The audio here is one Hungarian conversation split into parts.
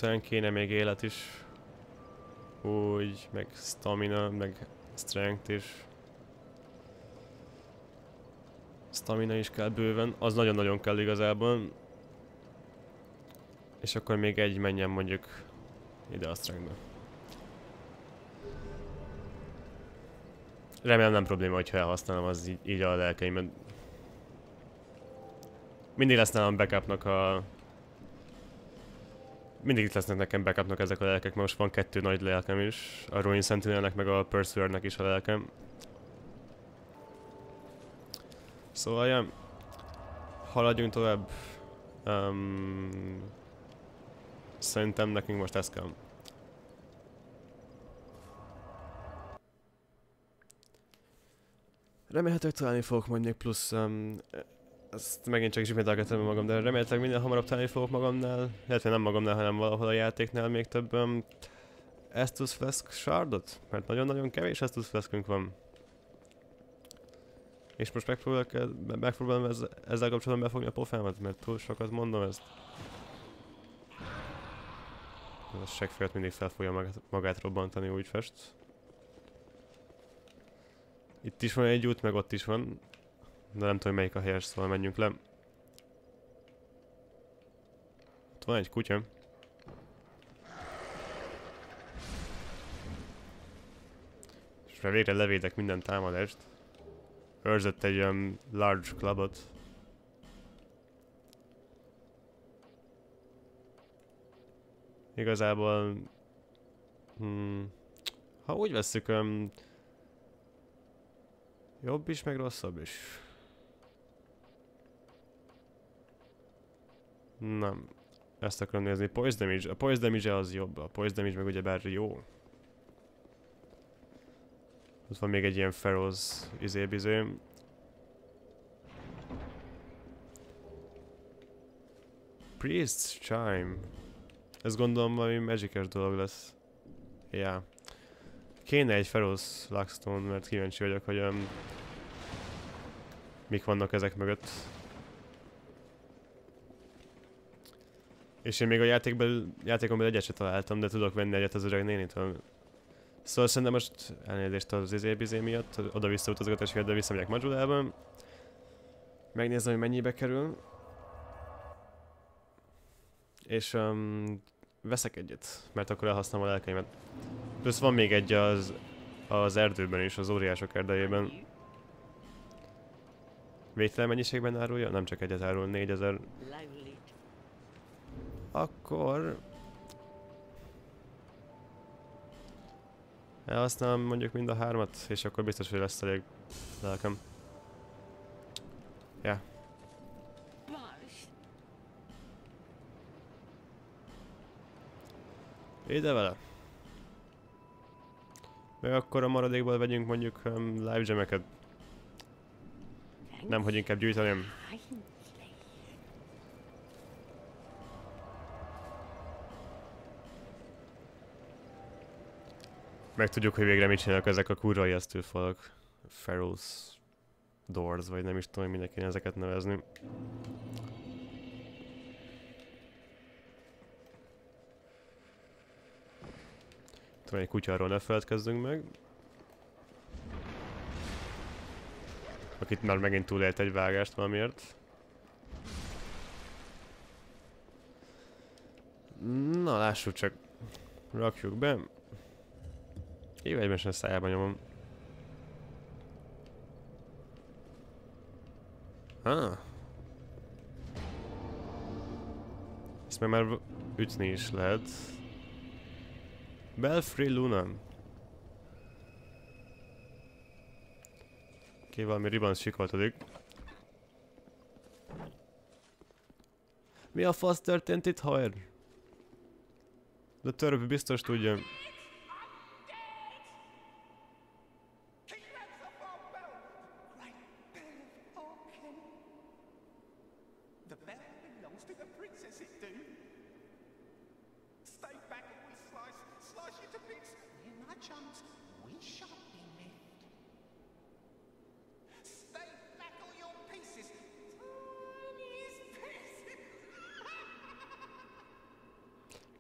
alapvetően kéne még élet is. Úgy, meg stamina, meg strength is. Stamina is kell bőven, az nagyon-nagyon kell igazából. És akkor még egy menjen mondjuk ide a strengthbe. Remélem nem probléma, hogyha elhasználom az így a lelkeimet. Mindig lesz nálam backupnak a... Mindig itt lesznek nekem backupnak ezek a lelkek, most van 2 nagy lelkem is. A Ruin Sentinelnek meg a Pursuernek is a lelkem. Szóval, ja, haladjunk tovább. Szerintem nekünk most ez kell. Remélhetőleg találni fogok majd még plusz... ezt megint csak ismételgetem magam, de remélhetőleg minél hamarabb találni fogok magamnál, illetve nem magamnál, hanem valahol a játéknál még több Estus Flask Shardot, mert nagyon-nagyon kevés Estus Flaskünk van. És most megpróbálom ezzel kapcsolatban befogni a pofámat, mert túl sokat mondom ezt. Ez a seggfejt mindig fel fogja magát robbantani, úgy fest. Itt is van egy út, meg ott is van. De nem tudom, melyik a helyes, szóval menjünk le. Ott van egy kutya. És végre levédek minden támadást. Őrzött egy olyan large clubot. Igazából... ha úgy vesszük, jobb is, meg rosszabb is. Nem. Ezt akarom nézni. Poise damage. A poise damage az jobb. A poise damage meg ugyebár jó. Ott van még egy ilyen Pharaoh's izé. Priest's Chime. Ez gondolom valami magic-es dolog lesz. Yeah. Kéne egy Pharaoh's Luckstone, mert kíváncsi vagyok, hogy mik vannak ezek mögött. És én még a játékon belül egyet se találtam, de tudok venni egyet az öreg nénitől. Szóval szerintem most elnézést az izé miatt, oda-vissza utazgatás miatt, de visszamegyek Majulába. Megnézem, hogy mennyibe kerül. És veszek egyet, mert akkor elhasználom a lelkeimet. Plusz van még egy az erdőben is, az óriások erdejében. Végtelen mennyiségben árulja? Nem csak egyet árul, 4000. Akkor... elhasználom mondjuk mind a 3-at, és akkor biztos, hogy lesz elég lelkem. Ja. Ide vele. Meg akkor a maradékból vegyünk mondjuk live gemeket. Nem, hogy inkább gyűjteném. Meg tudjuk, hogy végre mit csinálnak ezek a kurva ijesztő falak. Pharaoh's Doors, vagy nem is tudom, hogy mindenki ezeket nevezni. Itt van egy kutya, arról ne feledkezzünk meg. Akit már megint túlélt egy vágást valamiért. Na, lássuk csak. Rakjuk be. Jó, egymesen a szájába nyomom. Ezt meg már ütni is lehet. Belfry Luna. Oké, valami ribanc sikoltodik. Mi a fasz történt itt, haver? De törp biztos tudja.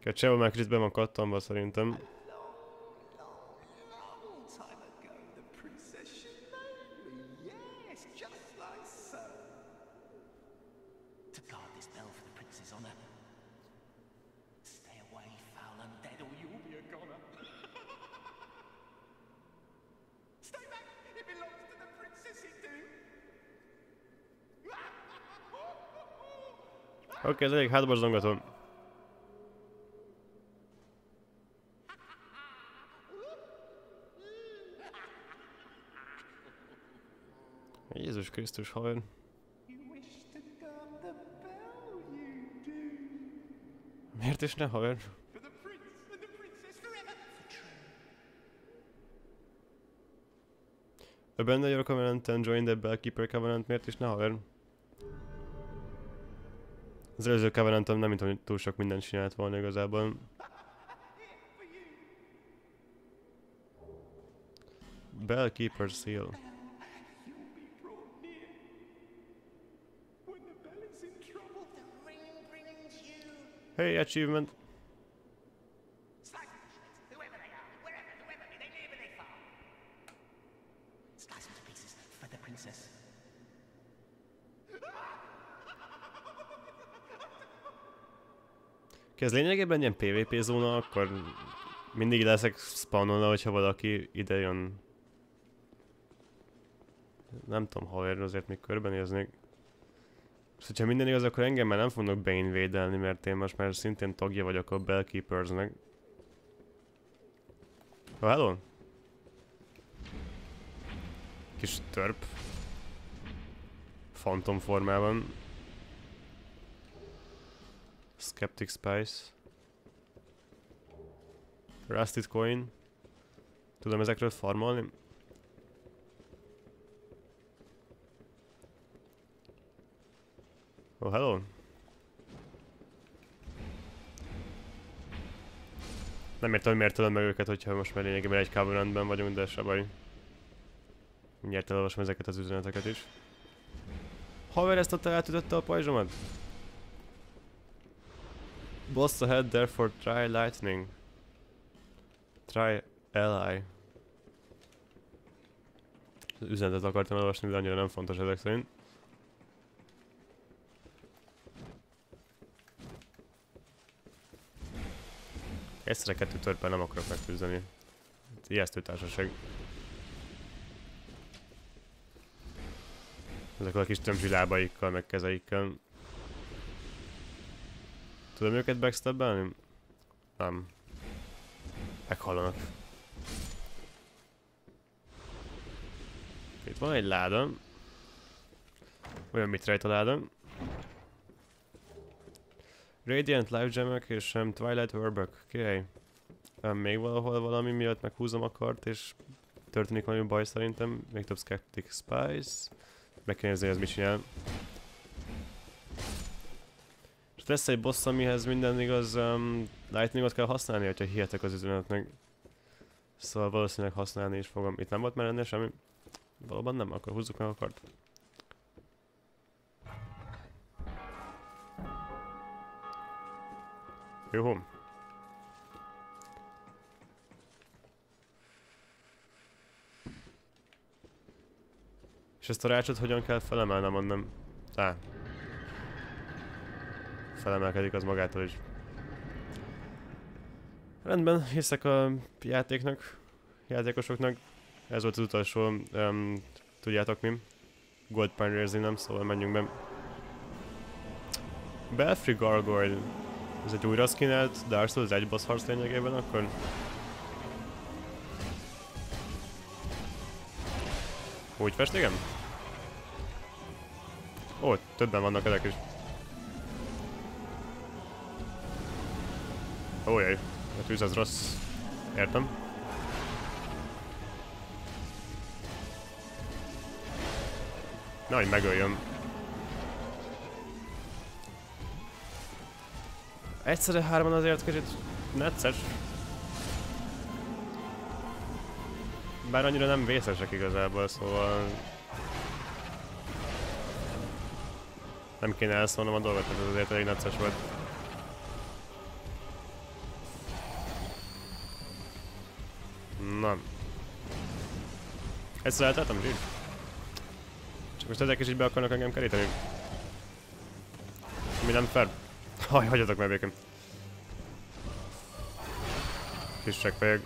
A csehol már kicsit be van kattanva szerintem. Oké, ez elég hátborzongató. Jézus Krisztus, haver. Miért is ne, haver? Abandon your covenant and join the Bellkeeper Covenant, miért is ne, haver? Az előző Covenantom nem mint túl sok mindent csinált volna igazából. Bellkeeper Seal. Hey, achievement! Ez lényegében ilyen PvP zóna, akkor mindig leszek spawnolna, hogyha valaki ide jön. Nem tudom, haver, azért még körbenéznék. És hogyha minden igaz, akkor engem már nem fognak beinvédelni, mert én most már szintén tagja vagyok a Bellkeepersnek. Oh, hello! Kis törp. Phantom formában. Skeptic Spice. Rusted Coin. Tudom ezekről farmolni? Oh, hello! Nem értem, hogy miért tudom meg őket, hogyha most már lényegében egy Covenantben vagyunk, de se baj. Mindjárt elolvasom ezeket az üzeneteket is. Haver, ezt ott átütötte a pajzsomat? Boss ahead, therefore try lightning. Try ally. Az üzenetet akartam elolvasni, de annyira nem fontos ezek szerint. Egyszerre kettő törppel nem akarok megfűzeni. Ijesztő társaság. Ezek a kis tömzsi lábaikkal, meg kezeikkel. Tudom őket backstabbelni? Nem. Meghallanak. Itt van egy láda. Olyan mit rejt a láda. Radiant Life Gemek és Twilight Herbök. Oké. Még valahol valami miatt meghúzom a kart és történik valami baj szerintem. Még több Skeptic Spice. Meg kell nézni, hogy ez mit csinál. És lesz egy boss, amihez minden igaz lightningot kell használni, hogyha hihetek az üzenetnek. Szóval valószínűleg használni is fogom. Itt nem volt már ennél semmi? Valóban nem, akkor húzzuk meg a kart. Jó. És ezt a rácsot hogyan kell felemelnem onnan? Felemelkedik az magától is. Rendben, hiszek a játékosoknak. Ez volt az utolsó, tudjátok mi? Gold Pioneers nem, szóval menjünk be. Belfry Gargoyle. Ez egy újra skinnelt Dark Souls 1 boss harc lényegében akkor? Úgy festigem? Ó, többen vannak ezek is. Ójaj, a tűz az rossz. Értem. Na, hogy megöljön. Egyszerre hárman azért kicsit necces. Bár annyira nem vészesek igazából, szóval... Nem kéne elszólnom a dolgot, ez azért elég necces volt. Egyszer elteltem, zsír? Csak most ezek is így be akarnak engem keríteni. Mi nem fair. Hagyjatok meg békén. Kis csekkfejeg.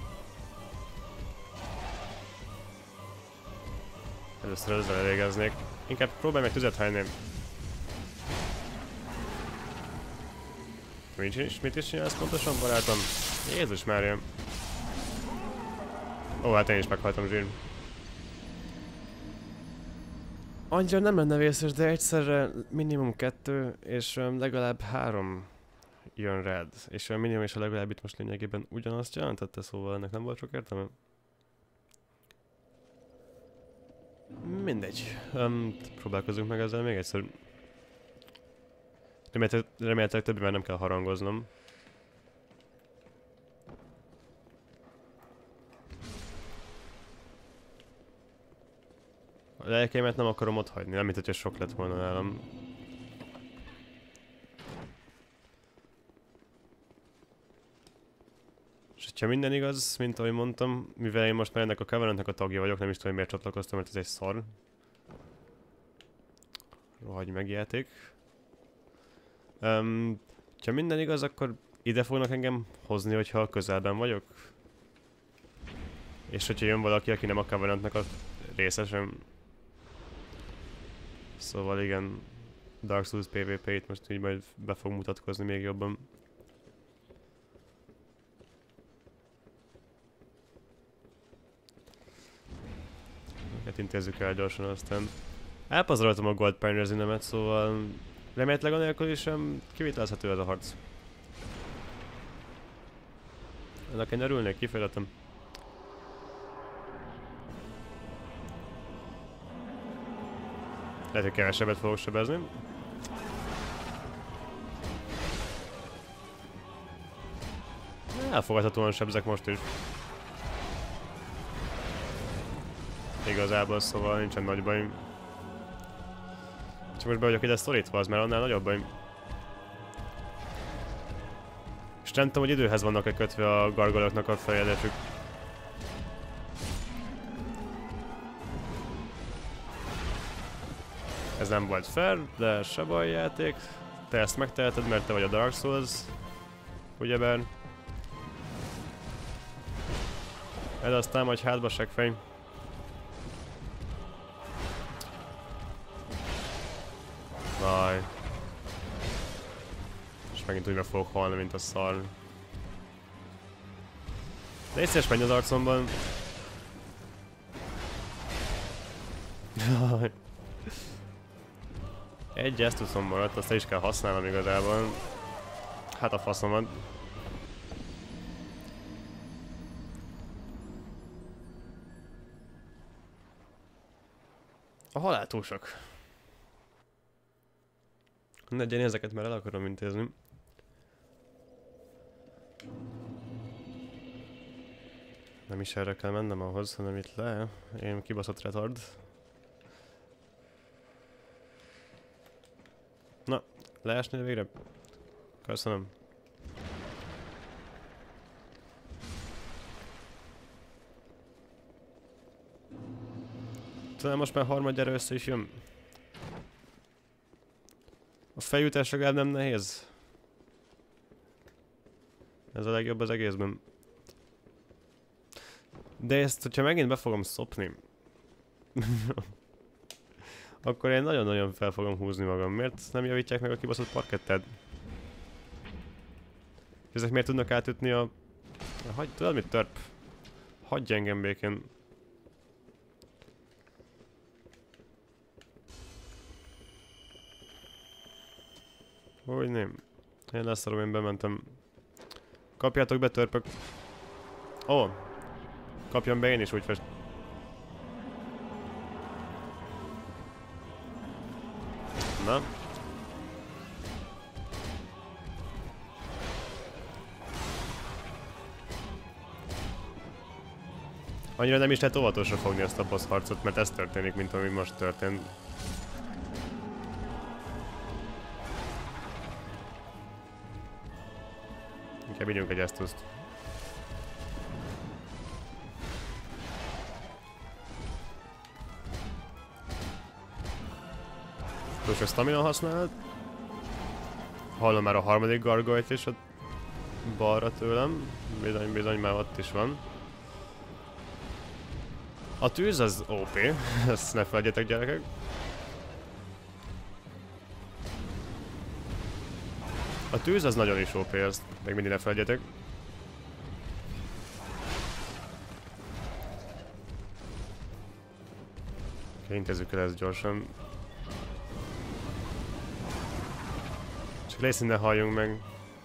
Először ezzel elvégeznék. Inkább próbálj meg tüzet hányni. Mit is csinálsz pontosan, barátom? Jézus Mária. Ó, hát én is meghaltam, zsír. Annyira nem lenne vészes, de egyszerre minimum 2 és legalább 3 jön red. És a minimum és a legalább itt most lényegében ugyanazt jelentette, szóval ennek nem volt sok értelme. Mindegy. Próbálkozunk meg ezzel még egyszer. Remélhetőleg többi már nem kell harangoznom. A lelkeimet nem akarom ott hagyni, nem mint hogyha sok lett volna nálam. És ha minden igaz, mint ahogy mondtam, mivel én most már ennek a Covenantnek a tagja vagyok, nem is tudom, miért csatlakoztam, mert ez egy szar. Rohagy meg játék. Ha minden igaz, akkor ide fognak engem hozni, hogyha közelben vagyok. És hogyha jön valaki, aki nem a Covenantnek a részesem. Szóval igen, Dark Souls PvP-t most így majd be fog mutatkozni még jobban. Hát intézzük el gyorsan, aztán elpazaroltam a Gold Pioneer zinemet, szóval remélhetőleg anélkül is kivitelezhető ez a harc. Ennek én örülnék, kifejezetten. Lehet, hogy kevesebbet fogok sebezni. Elfogadhatóan sebzek most is. Igazából, szóval nincsen nagy baj. Csak most be vagyok ide szorítva, az már annál nagyobb baj. És nem tudom, hogy időhez vannak-e kötve a gargoloknak a fejedésük. Ez nem volt fair, de se baj játék. Te ezt megteheted, mert te vagy a Dark Souls. Ugyebár. Ez azt támadj hátba, seggfej. Vaj. És megint úgy meg fogok halni, mint a szar. De észre menj az arcomban. Jaj. Egy Estusson maradt, azt is kell használnom igazából. Hát a faszomat. A halál túl sok. Én ezeket már el akarom intézni. Nem is erre kell mennem ahhoz, hanem itt le. Én kibaszott retard. Na, leesnél végre? Köszönöm. Talán most már harmadjára össze is jön. A fejütés legalább nem nehéz. Ez a legjobb az egészben. De ezt, hogyha megint be fogom szopni, akkor én nagyon-nagyon fel fogom húzni magam. Miért nem javítják meg a kibaszott parketted? Ezek miért tudnak átütni a... Tudod mit, törp? Hagyj engem békén. Hogy nem. Én leszarom, én bementem. Kapjátok be, törpök. Ó! Kapjam be én is, úgy fest. Na. Annyira nem is lehet óvatosra fogni ezt a boss harcot, mert ez történik, mint ami most történt. Inkább vigyünk egy Estuszt. Túl sok stamina használat. Hallom már a harmadik gargolyt is ott balra tőlem. Bizony már ott is van. A tűz az OP, ezt ne felejtjetek gyerekek. A tűz az nagyon is OP, ezt még mindig ne felejtjetek. Oké, intézzük el ezt gyorsan. Csak légy ne halljunk meg.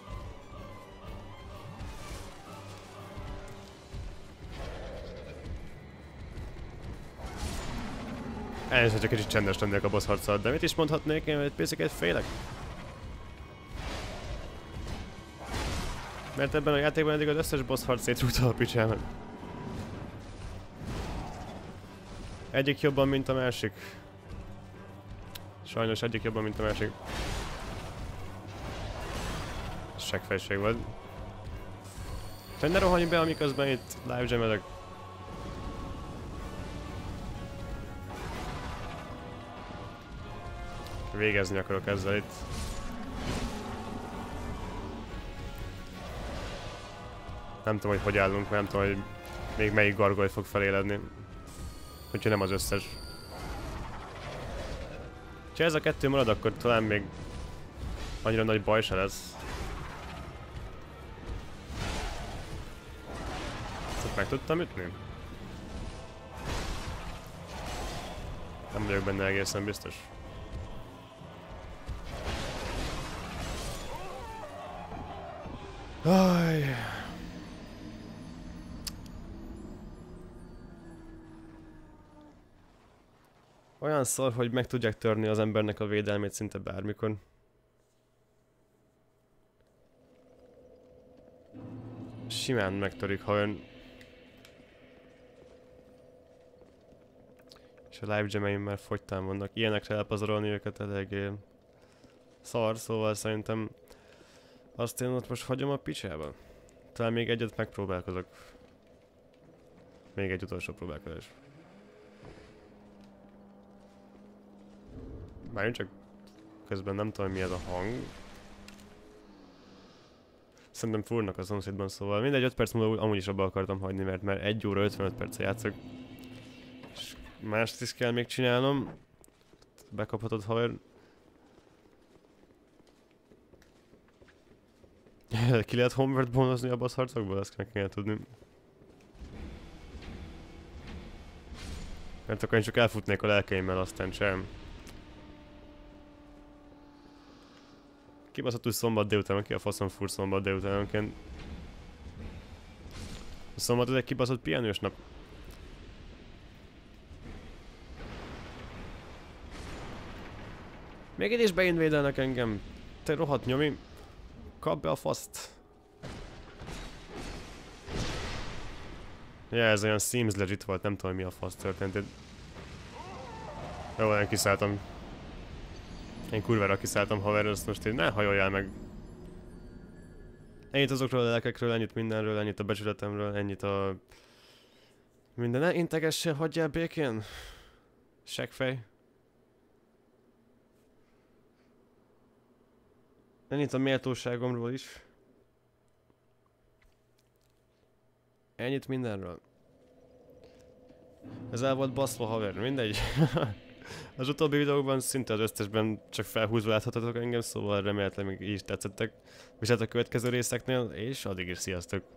Elnézést, csak kicsit csendes lennék a boss harccal, de mit is mondhatnék, én egy picit félek? Mert ebben a játékban eddig az összes boss harc szétrúgta a picsámat. Egyik jobban, mint a másik. Sajnos egyik jobban, mint a másik. Seggfejség volt. Csak ne rohanj be, amiközben itt live jamelek. Végezni akarok ezzel itt. Nem tudom, hogy állunk, mert nem tudom, hogy még melyik gargoly fog feléledni. Úgyhogy nem az összes. Ha ez a kettő marad, akkor talán még annyira nagy baj se lesz. Ezt meg tudtam ütni? Nem vagyok benne egészen biztos. Aj. Olyan szar, hogy meg tudják törni az embernek a védelmét szinte bármikor. Simán megtörik, ha ön... És a live jameim már fogytán vannak. Ilyenekre elpazarolni őket eléggé szar, szóval szerintem azt én ott most hagyom a picsába. Talán még egyet megpróbálkozok. Még egy utolsó próbálkozás. Már csak közben nem tudom, mi ez a hang. Szerintem fúrnak a szomszédban, szóval mindegy, 5 perc múlva amúgy is abba akartam hagyni, mert már 1 óra 55 percet játszok. És mást is kell még csinálnom. Bekaphatod, haver. Ki lehet homeward bonozni a boss harcokból? Ezt meg kell tudni. Mert akkor én csak elfutnék a lelkeimmel, aztán sem. Kibaszott úgy szombat délután, ki a faszom fúr szombat délutánonként. A szombat az egy kibaszott pihenős nap. Még így is beinvédelnek engem. Te rohadt nyomi. Kap be a faszt. Ja, ez olyan seems legit volt, nem tudom mi a fasz történt. Jó, én kiszálltam. Én kurvára kiszálltam, haver, azt most én ne hajoljál meg. Ennyit azokról a lelkekről, ennyit mindenről, ennyit a becsületemről, ennyit a... Minden, ne integessél, hagyjál békén. Seggfej. Ennyit a méltóságomról is. Ennyit mindenről. Ez el volt baszva, haver, mindegy. Az utóbbi videókban szinte az összesben csak felhúzva láthatatok engem, szóval remélhetőleg még így is tetszettek. Viszont a következő részeknél, és addig is sziasztok!